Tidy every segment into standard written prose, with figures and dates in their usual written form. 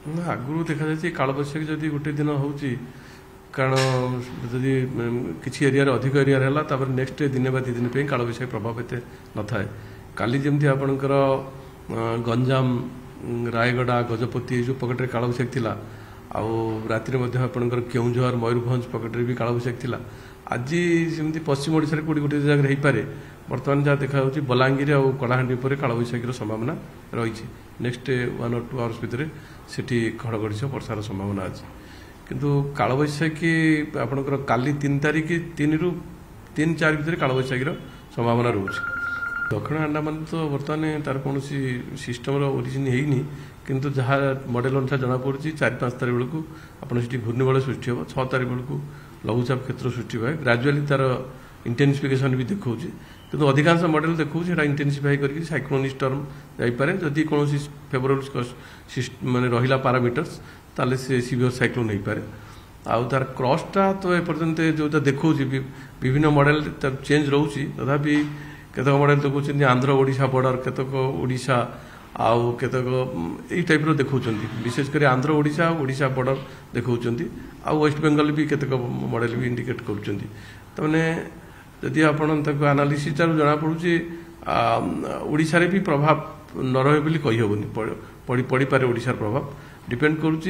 ନା ଆଗରୁ ଦେଖାଯାଇଛି କାଳବୈଶାଖୀ ଯଦି ଗୋଟେ ଦିନ ହେଉଛି କାରଣ ଯଦି କିଛି ଏରିଆରେ ଅଧିକ ଏରିଆରେ ହେଲା ତାପରେ ନେକ୍ସଟ ଦିନେ ବା 2 ଦିନ ପାଇଁ କାଳବୈଶାଖୀ ପ୍ରଭାବ ଏତେ ନଥାଏ। କାଲି ଯେମିତି ଆପଣଙ୍କର ଗଞ୍ଜାମ ରାୟଗଡ଼ା ଗଜପତି ଏ ଯେଉଁ ପକେଟରେ କାଳବୈଶାଖୀ ଥିଲା ଆଉ ରାତିରେ ମଧ୍ୟ ଆପଣଙ୍କର କେଉଁଝର ମୟୂରଭଞ୍ଜ ପକେଟରେ ବି କାଳବୈଶାଖୀ ଥିଲା। ଆଜି ସେମିତି ପଶ୍ଚିମ ଓଡ଼ିଶାରେ କୋଉଠି ଗୋଟେ ଜାଗାରେ ହେଇପାରେ। ବର୍ତ୍ତମାନ ଯାହା ଦେଖାଯାଉଛି ବଲାଙ୍ଗୀର ଆଉ କଳାହାଣ୍ଡି ଉପରେ କାଳବୈଶାଖୀର ସମ୍ଭାବନା ରହିଛି। ନେକ୍ସଟ 1 or 2 ଆୱାର୍ସ ଭିତରେ ସେଠି ଘଡ଼ଘଡ଼ି ସହ ବର୍ଷାର ସମ୍ଭାବନା ଅଛି। କିନ୍ତୁ କାଳବୈଶାଖୀ ଆପଣଙ୍କର କାଲି 3 ତାରିଖ 3 ରୁ 3-4 ଭିତରେ କାଳବୈଶାଖୀର ସମ୍ଭାବନା ରହୁଛି। ଦକ୍ଷିଣ ଆଣ୍ଡାମାନ ତ ବର୍ତ୍ତମାନ ତାର କୌଣସି ସିଷ୍ଟମର ଓରିଜିନ ହେଇନି, କିନ୍ତୁ ଯାହା ମଡେଲ ଅନୁସାରେ ଜଣାପଡ଼ୁଛି 4-5 ତାରିଖ ବେଳକୁ ଆପଣ ସେଠି ଘୂର୍ଣ୍ଣିବଳୟ ସୃଷ୍ଟି ହେବ। 6 ତାରିଖ ବେଳକୁ ଲଘୁଚାପ କ୍ଷେତ୍ର ସୃଷ୍ଟି ହୁଏ। ଗ୍ରାଜୁଆଲି ତାର ଇଣ୍ଟେନ୍ସିଫିକେସନ ବି ଦେଖାଉଛି, କିନ୍ତୁ ଅଧିକାଂଶ ମଡେଲ ଦେଖାଉଛି ସେଟା ଇଣ୍ଟେନ୍ସିଫାଇ କରିକି ସାଇକ୍ଲୋନିକ ଷ୍ଟର୍ମ ଯାଇପାରେ। ଯଦି କୌଣସି ଫେଭରେବଲ ମାନେ ରହିଲା ପାରାମିଟର୍ସ ତାହେଲେ ସେ ସିଭିୟର ସାଇକ୍ଲୋନ ହେଇପାରେ। ଆଉ ତାର କ୍ରସଟା ତ ଏପର୍ଯ୍ୟନ୍ତ ଯେଉଁଟା ଦେଖାଉଛି ବିଭିନ୍ନ ମଡେଲ ତାର ଚେଞ୍ଜ ରହୁଛି। ତଥାପି କେତେକ ମଡେଲ ଦେଖାଉଛନ୍ତି ଆନ୍ଧ୍ର ଓଡ଼ିଶା ବର୍ଡର, କେତେକ ଓଡ଼ିଶା ଆଉ କେତେକ ଏଇ ଟାଇପ୍ର ଦେଖାଉଛନ୍ତି। ବିଶେଷ କରି ଆନ୍ଧ୍ର ଓଡ଼ିଶା ଆଉ ଓଡ଼ିଶା ବର୍ଡର ଦେଖାଉଛନ୍ତି। ଆଉ ୱେଷ୍ଟବେଙ୍ଗଲ ବି କେତେକ ମଡେଲ ବି ଇଣ୍ଡିକେଟ୍ କରୁଛନ୍ତି। ତାମାନେ ଯଦି ଆପଣ ତାକୁ ଆନାଲିସିସଠାରୁ ଜଣାପଡ଼ୁଛି ଓଡ଼ିଶାରେ ବି ପ୍ରଭାବ ନ ରହେ ବୋଲି କହିହେବନି। ପଡ଼ିପାରେ ଓଡ଼ିଶାର ପ୍ରଭାବ। ଡିପେଣ୍ଡ କରୁଛି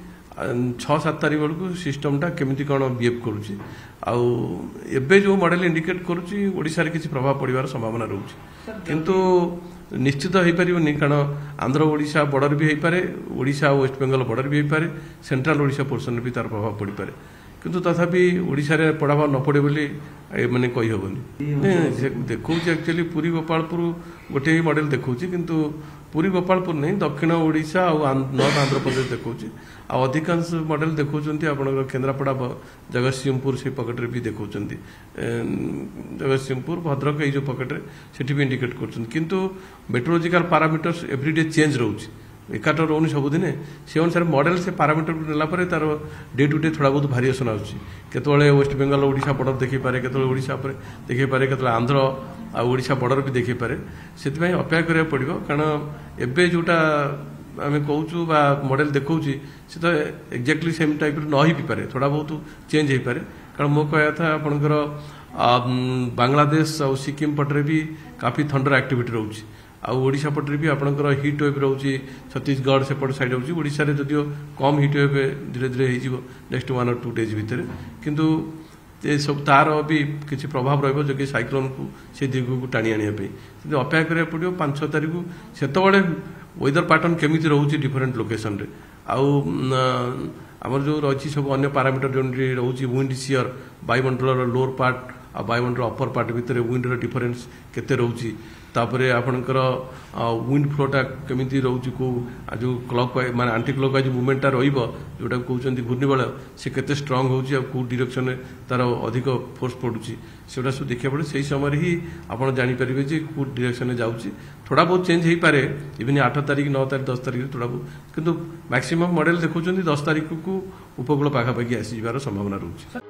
6-7 ତାରିଖ ବେଳକୁ ସିଷ୍ଟମଟା କେମିତି କ'ଣ ବିହେଭ୍ କରୁଛି। ଆଉ ଏବେ ଯେଉଁ ମଡେଲ ଇଣ୍ଡିକେଟ୍ କରୁଛି ଓଡ଼ିଶାରେ କିଛି ପ୍ରଭାବ ପଡ଼ିବାର ସମ୍ଭାବନା ରହୁଛି, କିନ୍ତୁ ନିଶ୍ଚିତ ହେଇପାରିବନି। କାରଣ ଆନ୍ଧ୍ର ଓଡ଼ିଶା ବର୍ଡର ବି ହେଇପାରେ, ଓଡ଼ିଶା ଆଉ ୱେଷ୍ଟବେଙ୍ଗଲ ବର୍ଡର ବି ହେଇପାରେ, ସେଣ୍ଟ୍ରାଲ ଓଡ଼ିଶା ପୋର୍ସନରେ ବି ତାର ପ୍ରଭାବ ପଡ଼ିପାରେ। କିନ୍ତୁ ତଥାପି ଓଡ଼ିଶାରେ ପ୍ରଭାବ ନ ପଡ଼େ ବୋଲି ମାନେ କହିହେବନି। ଦେଖାଉଛି ଆକ୍ଚୁଆଲି ପୁରୀ ଗୋପାଳପୁର ଗୋଟେ ହିଁ ମଡେଲ ଦେଖାଉଛି, କିନ୍ତୁ ପୁରୀ ଗୋପାଳପୁର ନାହିଁ, ଦକ୍ଷିଣ ଓଡ଼ିଶା ଆଉ ନର୍ଥ ଆନ୍ଧ୍ରପ୍ରଦେଶ ଦେଖାଉଛି। ଆଉ ଅଧିକାଂଶ ମଡେଲ ଦେଖାଉଛନ୍ତି ଆପଣଙ୍କର କେନ୍ଦ୍ରାପଡ଼ା ଜଗତସିଂହପୁର ସେଇ ପକେଟରେ ବି ଦେଖାଉଛନ୍ତି। ଜଗତସିଂହପୁର ଭଦ୍ରକ ଏଇ ଯେଉଁ ପକେଟରେ ସେଠି ବି ଇଣ୍ଡିକେଟ୍ କରୁଛନ୍ତି। କିନ୍ତୁ ମେଟ୍ରୋଲୋଜିକାଲ ପାରାମିଟର୍ସ ଏଭ୍ରିଡେ ଚେଞ୍ଜ ରହୁଛି, ଏକାଠ ରହୁନି ସବୁଦିନେ। ସେ ଅନୁସାରେ ମଡେଲ ସେ ପାରାମିଟରକୁ ନେଲା ପରେ ତାର ଡେ ଟୁ ଡେ ଥୋଡ଼ା ବହୁତ ଭାରିଏସନ୍ ଆସୁଛି। କେତେବେଳେ ୱେଷ୍ଟବେଙ୍ଗଲ ଓଡ଼ିଶା ବର୍ଡର ଦେଖେଇପାରେ, କେତେବେଳେ ଓଡ଼ିଶା ଉପରେ ଦେଖେଇପାରେ, କେତେବେଳେ ଆନ୍ଧ୍ର ଆଉ ଓଡ଼ିଶା ବର୍ଡର ବି ଦେଖେଇପାରେ। ସେଥିପାଇଁ ଅପେକ୍ଷା କରିବାକୁ ପଡ଼ିବ, କାରଣ ଏବେ ଯେଉଁଟା ଆମେ କହୁଛୁ ବା ମଡେଲ ଦେଖାଉଛି ସେ ତ ଏକ୍ଜାକ୍ଟଲି ସେମ୍ ଟାଇପ୍ର ନ ହେଇପାରେ, ଥୋଡ଼ା ବହୁତ ଚେଞ୍ଜ ହେଇପାରେ। କାରଣ ମୋ କହିବା କଥା ଆପଣଙ୍କର ବାଂଲାଦେଶ ଆଉ ସିକିମ୍ ପଟରେ ବି କାଫି ଥଣ୍ଡର ଆକ୍ଟିଭିଟି ରହୁଛି। ଆଉ ଓଡ଼ିଶା ପଟରେ ବି ଆପଣଙ୍କର ହିଟ୍ ୱେଭ୍ ରହୁଛି, ଛତିଶଗଡ଼ ସେପଟ ସାଇଡ୍ ରହୁଛି। ଓଡ଼ିଶାରେ ଯଦିଓ କମ୍ ହିଟ୍ ୱେଭ୍ ଧୀରେ ଧୀରେ ହେଇଯିବ ନେକ୍ସଟ 1 or 2 ଡେଜ୍ ଭିତରେ, କିନ୍ତୁ ଏସବୁ ତାର ବି କିଛି ପ୍ରଭାବ ରହିବ ଯୋକି ସାଇକ୍ଲୋନକୁ ସେ ଦିଗକୁ ଟାଣି ଆଣିବା ପାଇଁ। କିନ୍ତୁ ଅପେକ୍ଷା କରିବାକୁ ପଡ଼ିବ 5-6 ତାରିଖକୁ। ସେତେବେଳେ ୱେଦର ପାଟର୍ନ କେମିତି ରହୁଛି ଡିଫରେଣ୍ଟ ଲୋକେସନରେ, ଆଉ ଆମର ଯେଉଁ ରହିଛି ସବୁ ଅନ୍ୟ ପାରାମିଟର ଯେଉଁଠି ରହୁଛି ୱିଣ୍ଡ ସିୟର, ବାୟୁମଣ୍ଡଳର ଲୋଅର ପାର୍ଟ ଆଉ ବାୟୁମଣ୍ଡଳ ଅପର ପାର୍ଟ ଭିତରେ ୱିଣ୍ଡର ଡିଫରେନ୍ସ କେତେ ରହୁଛି, ତାପରେ ଆପଣଙ୍କର ୱିଣ୍ଡ ଫ୍ଲୋଟା କେମିତି ରହୁଛି, କେଉଁ ଯେଉଁ କ୍ଲକ୍ ୱାଇଜ୍ ମାନେ ଆଣ୍ଟି କ୍ଲକ୍ ୱାଇଜ୍ ମୁଭମେଣ୍ଟଟା ରହିବ ଯେଉଁଟାକୁ କହୁଛନ୍ତି ଘୂର୍ଣ୍ଣିବଳୟ, ସେ କେତେ ଷ୍ଟ୍ରଙ୍ଗ ହେଉଛି ଆଉ କେଉଁ ଡିରେକ୍ସନରେ ତାର ଅଧିକ ଫୋର୍ସ ପଡ଼ୁଛି ସେଗୁଡ଼ା ସବୁ ଦେଖିବାକୁ ପଡ଼େ। ସେହି ସମୟରେ ହିଁ ଆପଣ ଜାଣିପାରିବେ ଯେ କେଉଁ ଡିରେକ୍ସନରେ ଯାଉଛି। ଥୋଡ଼ା ବହୁତ ଚେଞ୍ଜ ହେଇପାରେ ଇଭିନ୍ 8 ତାରିଖ 9 ତାରିଖ 10 ତାରିଖରେ ଥୋଡ଼ା ବହୁତ, କିନ୍ତୁ ମ୍ୟାକ୍ସିମମ୍ ମଡେଲ ଦେଖାଉଛନ୍ତି 10 ତାରିଖକୁ ଉପକୂଳ ପାଖାପାଖି ଆସିଯିବାର ସମ୍ଭାବନା ରହୁଛି।